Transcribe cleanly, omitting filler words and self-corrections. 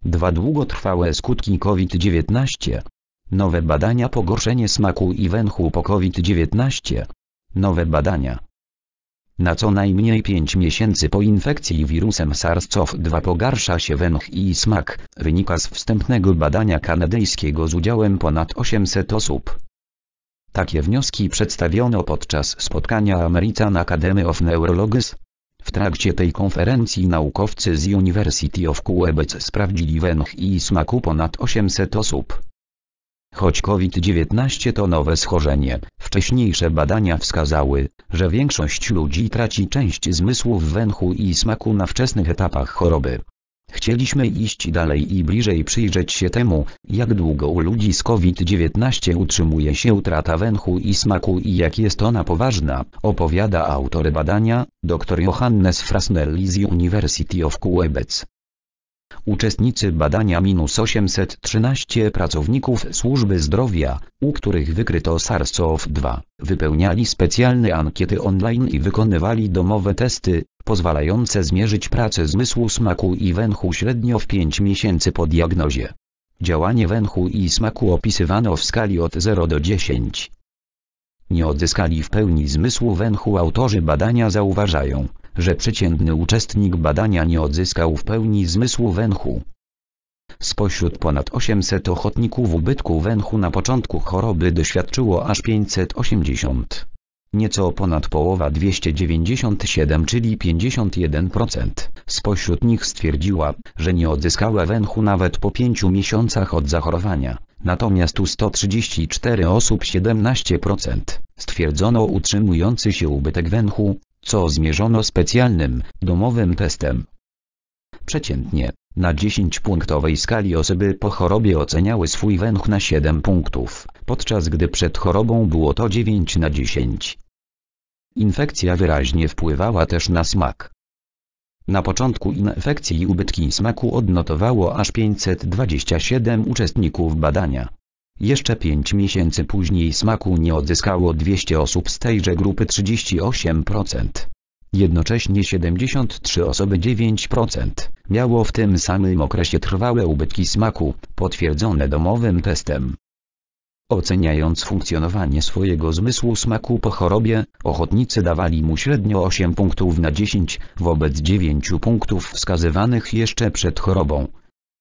2 długotrwałe skutki COVID-19. Nowe badania pogorszenie smaku i węchu po COVID-19. Nowe badania. Na co najmniej 5 miesięcy po infekcji wirusem SARS-CoV-2 pogarsza się węch i smak, wynika z wstępnego badania kanadyjskiego z udziałem ponad 800 osób. Takie wnioski przedstawiono podczas spotkania American Academy of Neurology. W trakcie tej konferencji naukowcy z University of Quebec sprawdzili węch i smaku ponad 800 osób. Choć COVID-19 to nowe schorzenie, wcześniejsze badania wskazały, że większość ludzi traci część zmysłów węchu i smaku na wczesnych etapach choroby. Chcieliśmy iść dalej i bliżej przyjrzeć się temu, jak długo u ludzi z COVID-19 utrzymuje się utrata węchu i smaku i jak jest ona poważna, opowiada autor badania, dr Johannes Frasnelli z University of Quebec. Uczestnicy badania -813 pracowników służby zdrowia, u których wykryto SARS-CoV-2, wypełniali specjalne ankiety online i wykonywali domowe testy, pozwalające zmierzyć pracę zmysłu smaku i węchu średnio w 5 miesięcy po diagnozie. Działanie węchu i smaku opisywano w skali od 0 do 10. Nie odzyskali w pełni zmysłu węchu. Autorzy badania zauważają, że przeciętny uczestnik badania nie odzyskał w pełni zmysłu węchu. Spośród ponad 800 ochotników ubytku węchu na początku choroby doświadczyło aż 580. Nieco ponad połowa 297, czyli 51%, spośród nich stwierdziła, że nie odzyskała węchu nawet po 5 miesiącach od zachorowania, natomiast u 134 osób 17% stwierdzono utrzymujący się ubytek węchu, co zmierzono specjalnym, domowym testem. Przeciętnie, na 10-punktowej skali osoby po chorobie oceniały swój węch na 7 punktów, podczas gdy przed chorobą było to 9 na 10. Infekcja wyraźnie wpływała też na smak. Na początku infekcji ubytki smaku odnotowało aż 527 uczestników badania. Jeszcze 5 miesięcy później smaku nie odzyskało 200 osób z tejże grupy, 38%. Jednocześnie 73 osoby 9% miało w tym samym okresie trwałe ubytki smaku, potwierdzone domowym testem. Oceniając funkcjonowanie swojego zmysłu smaku po chorobie, ochotnicy dawali mu średnio 8 punktów na 10, wobec 9 punktów wskazywanych jeszcze przed chorobą.